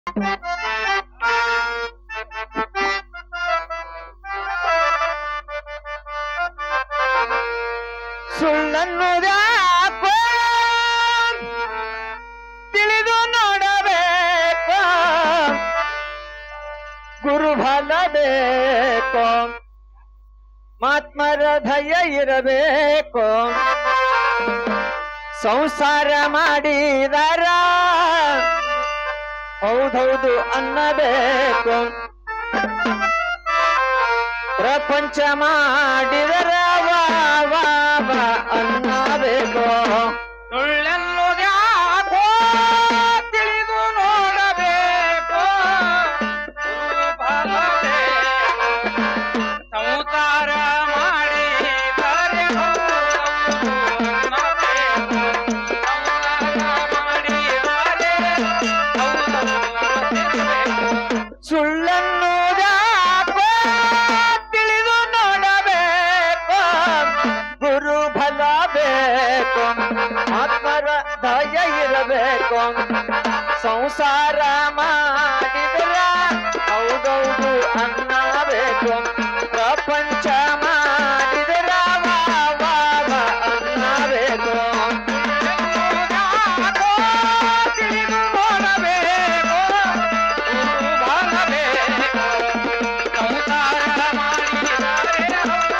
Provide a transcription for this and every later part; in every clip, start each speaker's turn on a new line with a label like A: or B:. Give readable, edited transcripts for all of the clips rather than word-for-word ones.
A: ಸುಳ್ಳನ್ನುದ್ಯಾಕೋ ತಿಳಿದು ನೋಡಬೇಕು, ಗುರುಫಲ ಬೇಕು, ಮಾತ್ಮರ ದಯ ಇರಬೇಕು. ಸಂಸಾರ ಮಾಡಿದರ ಹೌದೌದು ಅನ್ನಬೇಕು, ಪ್ರಪಂಚ ಮಾಡಿದರ ವಾ ಅನ್ನಬೇಕು. ಸುಳ್ಳೆನ್ನುದ್ಯಾಕೋ ತಿಳಿದು ನೋಡಬೇಕು, ಫಲ ಬೇಕು, ಸಂಸಾರ ಮಾಡಿದರೆ ಸುಳ್ಳನ್ನುದ್ಯಾಕೋ ತಿಳಿದು ನೋಡಬೇಕು, ಗುರು ಫಲ ಬೇಕು, ಆತ್ಮರ ದಯ ಇರಬೇಕು. ಸಂಸಾರ ಮಾಡಿದ್ರ ಹೌದೌದು ಅನ್ನಬೇಕು, ಪ್ರಪಂಚ ಮಾಡಿದ್ರ ಅನ್ನಬೇಕು. ತಿಳಿದು ನೋಡಬೇಕು, ಫಲ ಬೇಕು, ಸಂಸಾರ ಮಾಡಿದರೆ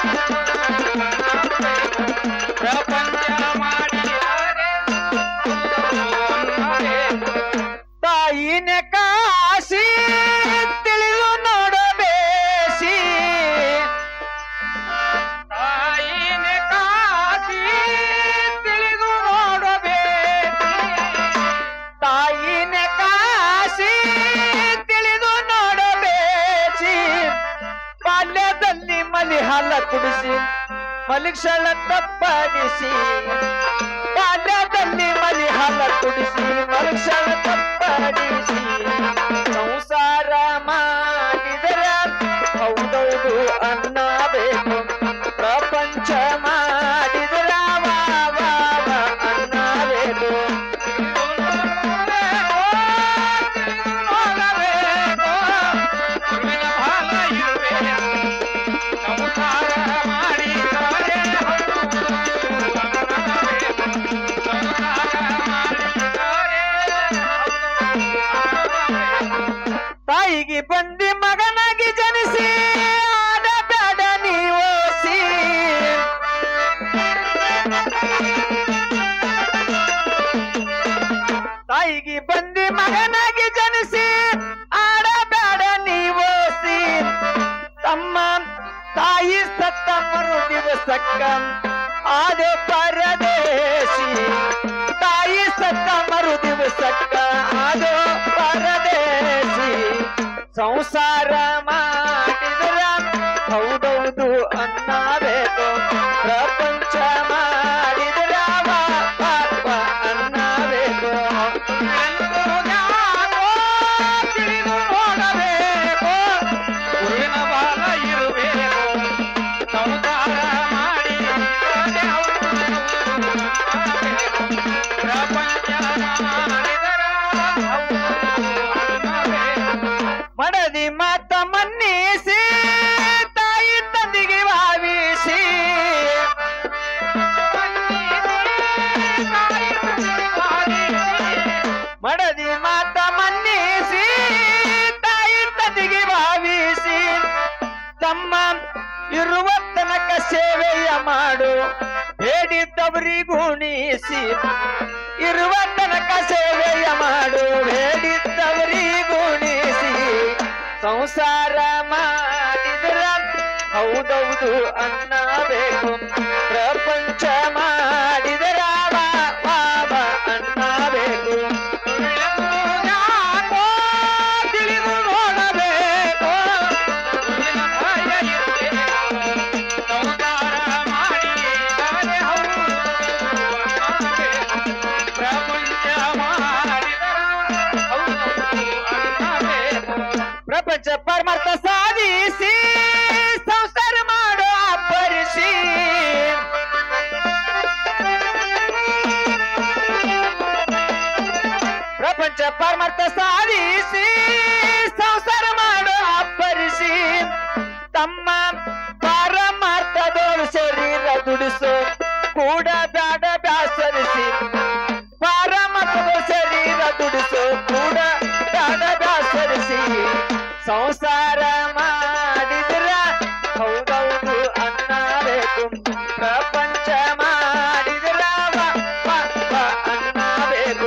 A: ಪ್ರಪಂಚ ಮಾಡಿದರೆ ತಾಯಿನ ಕಾಶಿ ತಿಳಿದು ನೋಡಬೇಸಿ, ತಾಯಿನ ಕಾಶಿ ತಿಳಿದು ನೋಡಬೇಸಿ, ತಾಯಿನ ಕಾಶಿ ತಿಳಿದು ನೋಡಬೇಸಿ. ಬಾಲ್ಯದಲ್ಲಿ ಮಲಿಹಾಲ ಕುಡಿಸಿ ಮಲಿಕ್ಷಳ ತಪ್ಪಡಿಸಿ, ಬಾಲ್ಯದಲ್ಲಿ ಮಲಿಹಾಲ ಕುಡಿಸಿ ಮಲಿಕ್ಷಳ ತಪ್ಪಡಿಸಿ. ಸಂಸಾರ ಮಾಡಿದರೆ ಹೌದೌದು ಅನ್ನಬೇಕು, ಪ್ರಪಂಚ ಮಾಡಿದರೆ ಅನ್ನಬೇಕು. ತಾಯಿಗೆ ಬಂದಿ ಮಗನಾಗಿ ಜನಿಸಿ ಆಡಬೇಡ ನೀವೋಸಿ, ತಾಯಿಗೆ ಬಂದಿ ಮಗನಾಗಿ ಜನಿಸಿ ಆಡಬೇಡ ನೀವೋಸಿ. ತಮ್ಮ ತಾಯಿ ಸತ್ತ ಮರು ದಿವಸಕ್ಕ ಆದ ಪರದೇಶಿ, ತಾಯಿ ಸತ್ತ ಮರು ದಿವಸಕ್ಕ ಆದ ಪರದೇಶಿ. ಸಂಸಾರ ಮಾಡಿದ್ರ ಹೌದೌದು ಅನ್ನಬೇಕು, ಪ್ರಪಂಚ ಮಾಡಿದ್ರ ಅನ್ನಬೇಕು. ತಿಳಿದು ನೋಡಬೇಕು, ಗುರುವಿನ ಫಲ ಇರಬೇಕು, ಸಂಸಾರ ಮಾಡಿದರೆ ಪ್ರಪಂಚ ಮಾಡಿದರೆ ಮಡದಿ ಮಾತ ಮನ್ನಿಸಿ ತಾಯಿ ತಂದಿಗೆ ಭಾವಿಸಿ, ಮಡದಿ ಮಾತ ಮನ್ನಿಸಿ ತಾಯಿ ತಂದಿಗೆ ಭಾವಿಸಿ. ತಮ್ಮ ಇರುವ ತನಕ ಸೇವೆಯ ಮಾಡು ಬೇಡಿದ್ದವರಿಗುಣಿಸಿ, ಇರುವ ತನಕ ಸೇವೆಯ ಮಾಡು ಬೇಡಿದ್ದವರಿಗುಣಿಸಿ. ಸಂಸಾರ ಮಾಡಿದ್ರ ಹೌದೌದು ಅನ್ನಬೇಕು, ಪ್ರಪಂಚ ಮಾಡಿದರ ಅನ್ನಬೇಕು. ತಿಳಿದು ನೋಡಬೇಕು, ಸಂಸಾರ ಮಾಡಿದರೆ ಪ್ರಪಂಚ ಮಾಡಿದರ ಪ್ರಪಂಚ ಪರಮಾರ್ಥ ಸಾಧಿಸಿ ಸಂಸಾರ ಮಾಡೋ ಅಪ್ಪರಿಸಿ. ಪ್ರಪಂಚ ಪರಮಾರ್ಥ ಪಾರಮಾರ್ಥ ಸಾಧಿಸಿ ಸಂಸಾರ ಮಾಡೋ ಅಪ್ಪರಿಸಿ ತಮ್ಮ ಪಾರಮಾರ್ಥದೋಳು ಶರೀರ ದುಡಿಸು ಕೂಡ ಬ್ಯಾಡ ಬ್ಯಾಸರಿಸಿ ಪಾರಮಾರ್ಥದ ಶರೀರ ದುಡಿಸು ಕೂಡ ಬ್ಯಾಡ ಬ್ಯಾಸರಿಸಿ ಸಂಸಾರ ಮಾಡಿದ್ರ ಹೌದೌದು ಅನ್ನಬೇಕು ಪ್ರಪಂಚ ಮಾಡಿದ್ರ ಅನ್ನಬೇಕು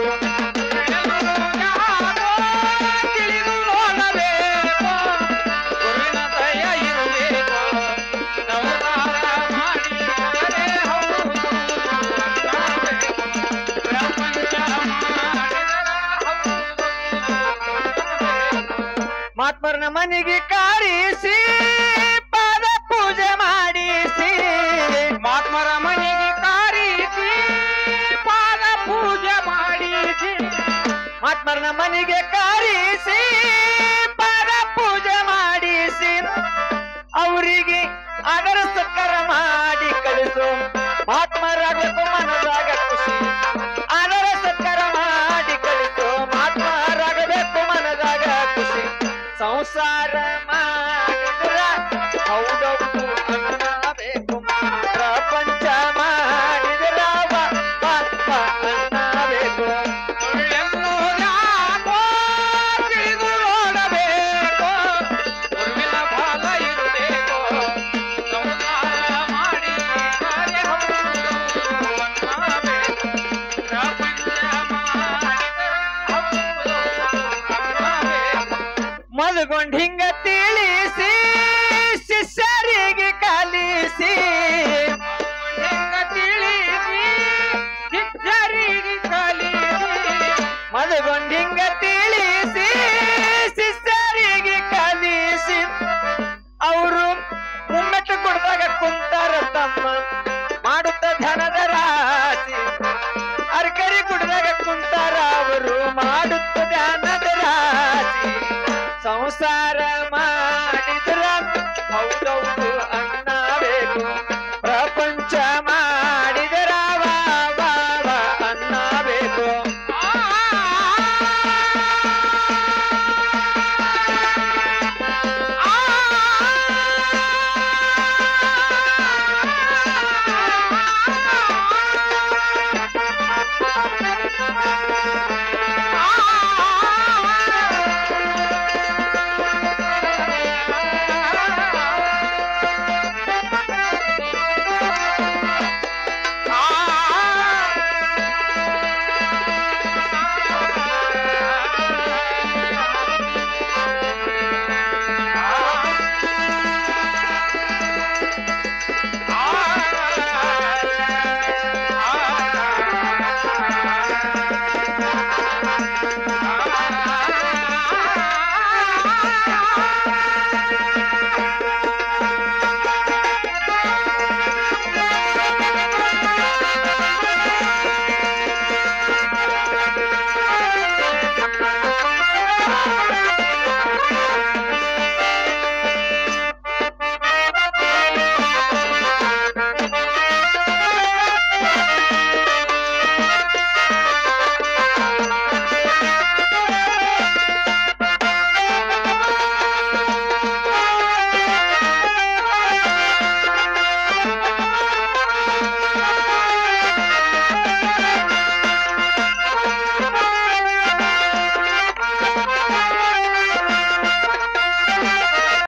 A: ತಿಳಿದು ನೋಡಬೇಕು ಗುರುವಿನ ದಯ ಇರಬೇಕು ಸಂಸಾರ ಮಾಡಿದರೆ ಹೌದು ಅನ್ನಬೇಕು ಪ್ರಪಂಚ ಮಾಡಿದರೆ ಹೌದು ಮಹಾತ್ಮರನ ಮನೆಗೆ ಕಾರಿಸಿ ಪಾದ ಪೂಜೆ ಮಾಡಿಸಿ ಮಹಾತ್ಮರ ಮನೆಗೆ ಕಾರಿಸಿ ಪಾದ ಪೂಜೆ ಮಾಡಿಸಿ ಮಹಾತ್ಮರನ ಮನೆಗೆ ಕಾರಿಸಿ ಪಾದ ಪೂಜೆ ಮಾಡಿಸಿ ಅವರಿಗೆ ಅದರ ಸತ್ಕಾರ ಮಾಡಿ ಕಳಿಸು ಮಹಾತ್ಮರಾಗಬೇಕು ಮನದಾಗ ಖುಷಿ ಅದರ ಸತ್ಕಾರ ಮಾಡಿ ಕಳಿಸು ಮಹಾತ್ಮರಾಗಬೇಕು ಮನದಾಗ ಖುಷಿ ಸಂಸಾರ ಮಾಡಿದ್ರ ಹೌದೌದು ಅನ್ನಬೇಕು ಪ್ರಪಂಚ ಮಾಡಿದ್ರ ಅನ್ನಬೇಕು ತಿಳಿದು ನೋಡಬೇಕು ಗುರುವಿನ ಫಲ ಇರಬೇಕು ಸಂಸಾರ ಮಾಡಿದರೆ ಹೌದು ಅನ್ನಬೇಕು ಪ್ರಪಂಚ ಮಾಡಿದರೆ ಹೌದು ಅನ್ನಬೇಕು ಮದುಗೊಂಡು ಹಿಂಗ ತಿಳಿಸಿ ಶಿಷ್ಯರಿಗೆ ಕಲಿಸಿ ಹಿಂಗ ತಿಳಿಸಿ ಶಿಷ್ಯರಿಗೆ ಕಲಿಸಿ ಮದುಗೊಂಡು ಹಿಂಗ ತಿಳಿಸಿ ಶಿಷ್ಯರಿಗೆ ಕಲಿಸಿ ಅವರು ಮುಮ್ಮೆಟ್ಟು ಕೊಡ್ದಾಗ ಕುಂತಾರ ತಮ್ಮ ಮಾಡುತ್ತ ಧನದ ರಾಶಿ ಅರ್ಕರಿ ಕುಡ್ದಾಗ ಕುಂತಾರ ಅವರು ಮಾಡುತ್ತ ಧ್ಯಾನದ ರಾಶಿ ಸಂಸಾರ ಮಾಡಿದ್ರ ಹೌದೌದು ಅನ್ನಬೇಕು ಪ್ರಪಂಚ ಮಾಡಿದ್ರ ಅನ್ನಬೇಕು